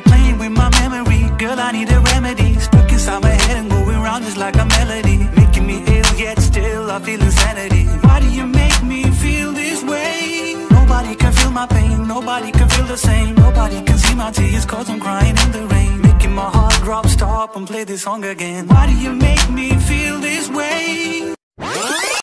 playing with my memory. Girl, I need a remedy. Stuck inside my head and going round just like a melody. Making me ill, yet still I feel insanity. Why do you make me feel this way? Nobody can feel my pain, nobody can feel the same. Nobody can see my tears cause I'm crying in the rain. Making my heart drop, stop and play this song again. Why do you make me feel this way?